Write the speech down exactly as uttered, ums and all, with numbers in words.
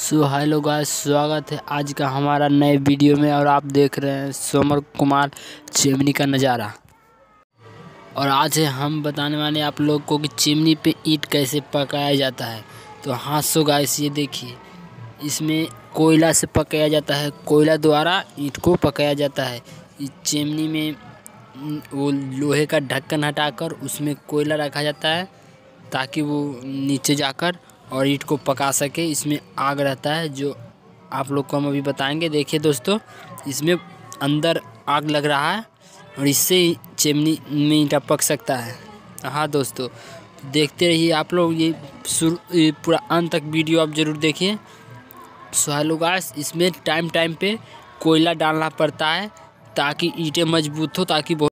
सो hello guys, स्वागत है आज का हमारा नए वीडियो में। और आप देख रहे हैं सोमर कुमार चिमनी का नज़ारा। और आज है हम बताने वाले आप लोग को कि चिमनी पे ईंट कैसे पकाया जाता है। तो हाँ सो गाइस, ये देखिए, इसमें कोयला से पकाया जाता है। कोयला द्वारा ईंट को पकाया जाता है। इस चिमनी में वो लोहे का ढक्कन हटाकर उसमें कोयला रखा जाता है ताकि वो नीचे जाकर और ईंट को पका सके। इसमें आग रहता है जो आप लोग को हम अभी बताएंगे। देखिए दोस्तों, इसमें अंदर आग लग रहा है और इससे ही चिमनी में ईंटा पक सकता है। हाँ दोस्तों, देखते रहिए आप लोग, ये शुरू ये पूरा अंत तक वीडियो आप ज़रूर देखिए। सो हेलो गाइस, इसमें टाइम टाइम पे कोयला डालना पड़ता है ताकि ईंटें मजबूत हो, ताकि